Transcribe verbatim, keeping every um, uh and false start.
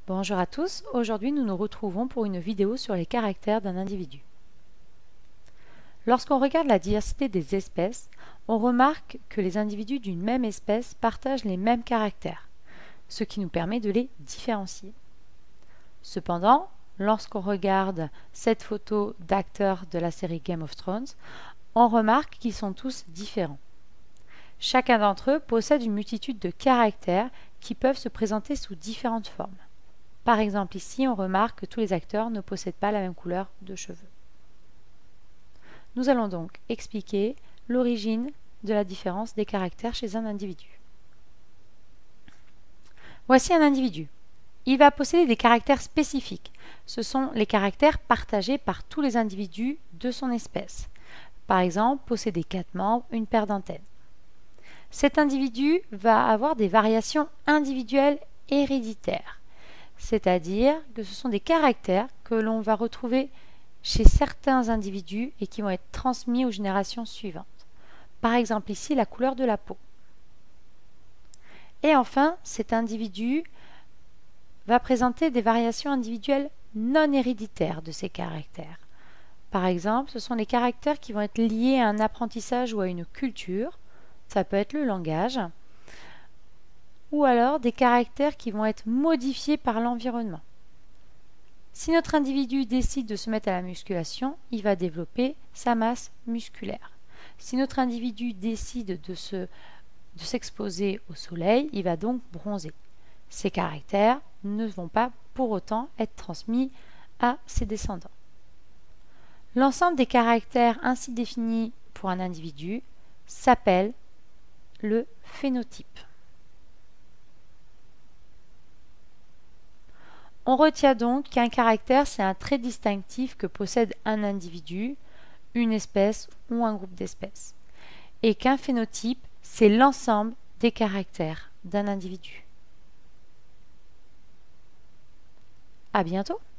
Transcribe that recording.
Bonjour à tous, aujourd'hui nous nous retrouvons pour une vidéo sur les caractères d'un individu. Lorsqu'on regarde la diversité des espèces, on remarque que les individus d'une même espèce partagent les mêmes caractères, ce qui nous permet de les différencier. Cependant, lorsqu'on regarde cette photo d'acteurs de la série Game of Thrones, on remarque qu'ils sont tous différents. Chacun d'entre eux possède une multitude de caractères qui peuvent se présenter sous différentes formes. Par exemple, ici, on remarque que tous les acteurs ne possèdent pas la même couleur de cheveux. Nous allons donc expliquer l'origine de la différence des caractères chez un individu. Voici un individu. Il va posséder des caractères spécifiques. Ce sont les caractères partagés par tous les individus de son espèce. Par exemple, posséder quatre membres, une paire d'antennes. Cet individu va avoir des variations individuelles héréditaires. C'est-à-dire que ce sont des caractères que l'on va retrouver chez certains individus et qui vont être transmis aux générations suivantes. Par exemple ici, la couleur de la peau. Et enfin, cet individu va présenter des variations individuelles non héréditaires de ces caractères. Par exemple, ce sont les caractères qui vont être liés à un apprentissage ou à une culture. Ça peut être le langage. Ou alors des caractères qui vont être modifiés par l'environnement. Si notre individu décide de se mettre à la musculation, il va développer sa masse musculaire. Si notre individu décide de se, de s'exposer au soleil, il va donc bronzer. Ces caractères ne vont pas pour autant être transmis à ses descendants. L'ensemble des caractères ainsi définis pour un individu s'appelle le phénotype. On retient donc qu'un caractère, c'est un trait distinctif que possède un individu, une espèce ou un groupe d'espèces. Et qu'un phénotype, c'est l'ensemble des caractères d'un individu. À bientôt!